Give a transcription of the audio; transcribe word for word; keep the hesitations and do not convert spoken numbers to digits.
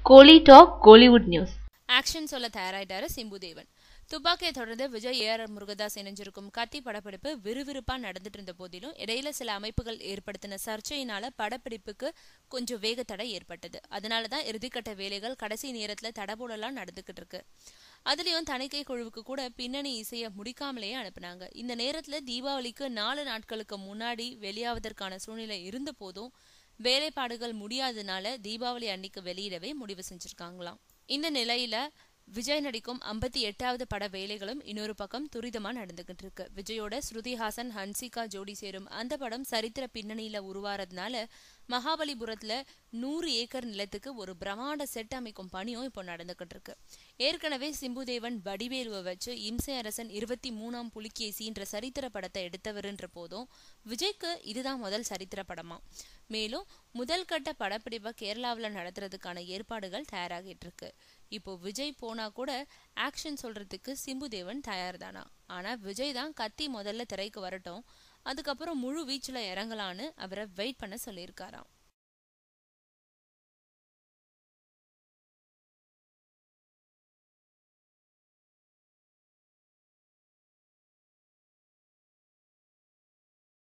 கோலி talk Kollywood news. Action சொல்ல தயாராயிட்டாரு சிம்புதேவன். துப்பாக்கியை தொடர்ந்து விஜய் ஏ ஆர் முருகதாஸ் இணைஞ்சிருக்கும் கத்தி படப்பிடிப்பு விறுவிறுப்பா நடந்துட்டு இருந்த போதிலும் இடையில சில அமைப்புகள் ஏற்படுத்தின சர்ச்சையினால படப்பிடிப்புக்கு கொஞ்சம் வேகத்தடை ஏற்பட்டது. அதனாலதான் இறுதிக்கட்ட வேலைகள் கடைசி நேரத்துல தடபோடலாம் நடந்துகிட்டு இருக்கு. அதுலயும் தணிக்கை குழுவுக்கு கூட பின்னணி இசைய முடிக்காமலேயே அனுப்புனாங்க. இந்த நேரத்துல தீபாவளிக்கு நாலு நாட்களுக்கு முன்னாடி வெளியாவதற்கான சூழ்நிலை இருந்த போதும் வேலைப்பாடுகள் முடியாதனால தீபாவளி அன்னைக்கு வெளியிடவே முடிவு செஞ்சிருக்காங்களாம். இந்த நிலையில விஜய் நடிக்கும் ஐம்பத்தி எட்டாவது பட வேலைகளும் இன்னொரு பக்கம் துரிதமா நடந்துகிட்டு இருக்கு. விஜயோட ஸ்ருதிஹாசன் ஹன்சிகா ஜோடி சேரும் அந்த படம் சரித்திர பின்னணியில உருவாறதுனால மகாபலிபுரத்துல நூறு ஏக்கர் நிலத்துக்கு ஒரு பிரம்மாண்ட செட் அமைக்கும் பணியும் இப்போ நடந்துகிட்டு இருக்கு. ஏற்கனவே சிம்புதேவன் வடிவேலுவை வச்சு இம்சை அரசன் இருபத்தி மூணாம் புலிகேசின்ற சரித்திர படத்தை எடுத்தவருன்ற போதும் விஜய்க்கு இதுதான் முதல் சரித்திர படமா. மேலும் முதல் கட்ட படப்பிடிப்பை கேரளாவில் நடத்துறதுக்கான ஏற்பாடுகள் தயாராகிட்டு இருக்கு. இப்போ விஜய் போனா கூட ஆக்ஷன் சொல்றதுக்கு சிம்புதேவன் தயார் தானா. ஆனா விஜய் தான் கத்தி முதல்ல திரைக்கு வரட்டும், அதுக்கப்புறம் முழு வீச்சுல இறங்கலான்னு அவரை வெயிட் பண்ண சொல்லியிருக்காராம்.